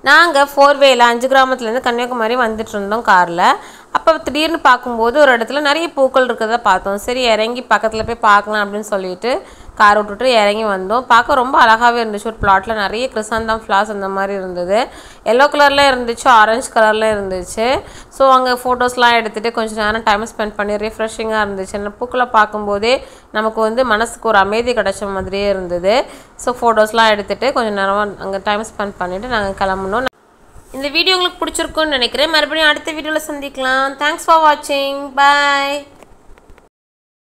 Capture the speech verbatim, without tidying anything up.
நாங்கள் ஃபோர்வேயில் அஞ்சு கிராமத்துலேருந்து கன்னியாகுமரி வந்துட்டு இருந்தோம் காரில். அப்போ திடீர்னு பார்க்கும்போது ஒரு இடத்துல நிறைய பூக்கள் இருக்கிறத பார்த்தோம். சரி இறங்கி பக்கத்தில் போய் பார்க்கலாம் அப்படின்னு சொல்லிட்டு கார் விட்டுட்டு இறங்கி வந்தோம். பார்க்க ரொம்ப அழகாகவே இருந்துச்சு. ஒரு பிளாட்டில் நிறைய கிறிசாந்தம் ஃப்ளார்ஸ் அந்த மாதிரி இருந்தது. எல்லோ கலரில் இருந்துச்சு, ஆரஞ்சு கலரில் இருந்துச்சு. ஸோ அங்கே ஃபோட்டோஸ்லாம் எடுத்துகிட்டு கொஞ்சம் நேரம் டைம் ஸ்பெண்ட் பண்ணி ரிஃப்ரெஷிங்காக இருந்துச்சு. அந்த பூக்களை பார்க்கும்போதே நமக்கு வந்து மனசுக்கு ஒரு அமைதி கிடைச்ச மாதிரியே இருந்தது. ஸோ ஃபோட்டோஸ்லாம் எடுத்துகிட்டு கொஞ்சம் நேரம் அங்கே டைம் ஸ்பெண்ட் பண்ணிவிட்டு நாங்கள் கிளம்புனோம். இந்த வீடியோ உங்களுக்கு பிடிச்சிருக்குன்னு நினைக்கிறேன். மறுபடியும் அடுத்த வீடியோவில் சந்திக்கலாம். தேங்க்ஸ் ஃபார் வாட்சிங். பாய்.